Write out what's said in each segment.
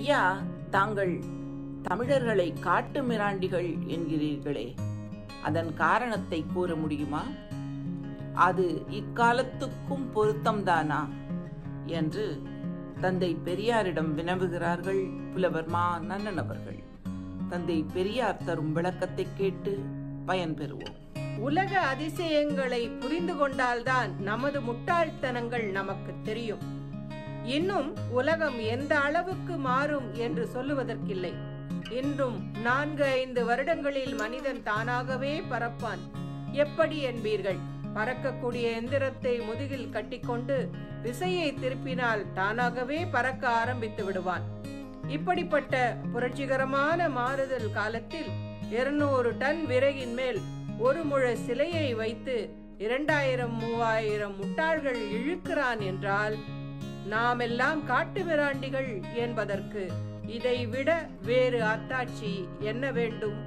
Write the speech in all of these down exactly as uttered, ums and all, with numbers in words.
ஐயா, தாங்கள் தமிழர்களை காட்டு மிராண்டிகள் என்கிறீர்களே, அதன் காரணத்தை கூற முடியுமா? அது இக்காலத்துக்கும் பொருத்தம்தானா என்று தந்தை பெரியாரிடம் வினவுகிறார்கள் புலவர் மா நன்னன் அவர்கள். தந்தை பெரியார் தரும் விளக்கத்தை கேட்டு பயன்பெறுவோம். உலக அதிசயங்களை புரிந்து கொண்டால்தான் நமது முட்டாள்தனங்கள் நமக்கு தெரியும். இன்னும் உலகம் எந்த அளவுக்கு மாறும் என்று சொல்லுவதற்கில்லை. இன்றும் நான்கு ஐந்து வருடங்களில் மனிதன் தானாகவே பறப்பான். எப்படி என்பீர்கள்? பறக்கக்கூடிய எந்திரத்தை முதுகில் கட்டிக்கொண்டு விசையை திருப்பினால் தானாகவே பறக்க ஆரம்பித்து விடுவான். இப்படிப்பட்ட புரட்சிகரமான மாறுதல் காலத்தில் இருநூறு டன் விறகின் மேல் ஒரு முழ சிலையை வைத்து இரண்டாயிரம் மூவாயிரம் முட்டாள்கள் இழுக்கிறான் என்றால் நாமெல்லாம் காட்டு மிராண்டிகள் என்பதற்கு இதை விட வேறு அத்தாட்சி என்ன வேண்டும்?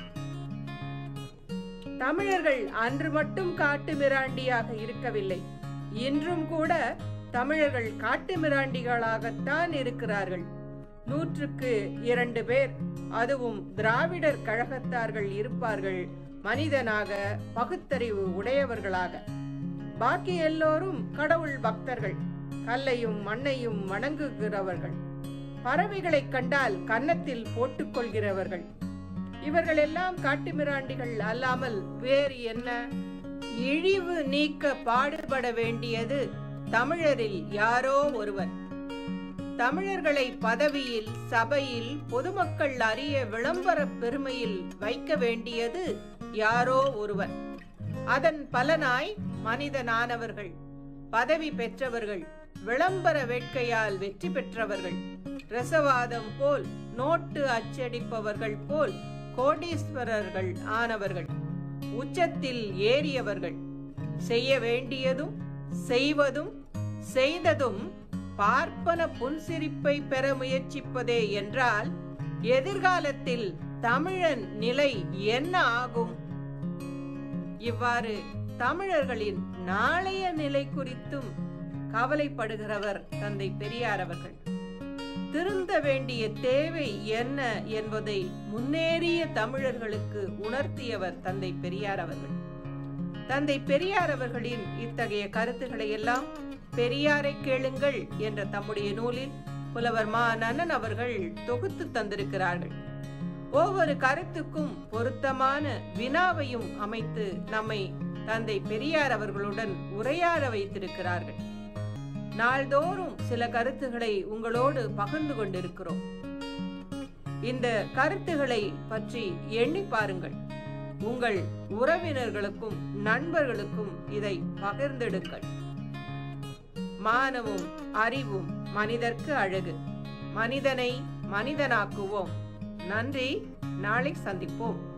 தமிழர்கள் அன்று மட்டும் காட்டு மிராண்டியாக இருக்கவில்லை. இன்றும் கூட தமிழர்கள் காட்டு மிராண்டிகளாகத்தான் இருக்கிறார்கள். நூற்றுக்கு இரண்டு பேர், அதுவும் திராவிடர் கழகத்தார்கள் இருப்பார்கள், மனிதனாக பகுத்தறிவு உடையவர்களாக. பாக்கி எல்லோரும் கடவுள் பக்தர்கள், கல்லையும் மண்ணையும் வணங்குகிறவர்கள், பறவைகளை கண்டால் கன்னத்தில் போட்டுக் கொள்கிறவர்கள். இவர்கள் எல்லாம் காட்டு மிராண்டிகள் அல்லாமல் வேறு என்ன? இழிவு நீக்க பாடுபட வேண்டியது தமிழரில் யாரோ ஒருவர். தமிழர்களை பதவியில், சபையில், பொதுமக்கள் அறிய விளம்பர பெருமையில் வைக்க வேண்டியது யாரோ ஒருவர். அதன் பலனாய் மனிதனானவர்கள், பதவி பெற்றவர்கள், விளம்பர வேட்கையால் வெற்றி பெற்றவர்கள், ரசவாதம் போல் நோட்டு அச்சடிப்பவர்கள் போல் கோடீஸ்வரர்கள் ஆனவர்கள், உச்சத்தில் ஏறியவர்கள், செய்ய வேண்டியதும் செய்வதும் செய்ததும் பார்ப்பன புன்சிரிப்பை பெற முயற்சிப்பதே என்றால் எதிர்காலத்தில் தமிழன் நிலை என்ன ஆகும்? இவ்வாறு தமிழர்களின் நாளைய நிலை குறித்தும் கவலைப்படுகிறவர் தந்தை பெரியார் அவர்கள். திருந்த வேண்டிய தேவை என்ன என்பதை முன்னேறிய தமிழர்களுக்கு உணர்த்தியவர் தந்தை பெரியார் அவர்கள். தந்தை பெரியார் அவர்களின் இத்தகைய கருத்துக்களை எல்லாம் பெரியாரை கேளுங்கள் என்ற தம்முடைய நூலில் புலவர் மா நன்னன் அவர்கள் தொகுத்து தந்திருக்கிறார்கள். ஒவ்வொரு கருத்துக்கும் பொருத்தமான வினாவையும் அமைத்து நம்மை தந்தை பெரியார் அவர்களுடன் உரையாட வைத்திருக்கிறார்கள். நாள்தோறும் சில கருத்துக்களை உங்களோடு பகிர்ந்து கொண்டிருக்கிறோம். இந்த கருத்துக்களை பற்றி எண்ணி பாருங்கள். உங்கள் உறவினர்களுக்கும் நண்பர்களுக்கும் இதை பகிர்ந்தெடுங்கள். மானமும் அறிவும் மனிதர்க்கு அழகு. மனிதனை மனிதனாக்குவோம். நன்றி. நாளை சந்திப்போம்.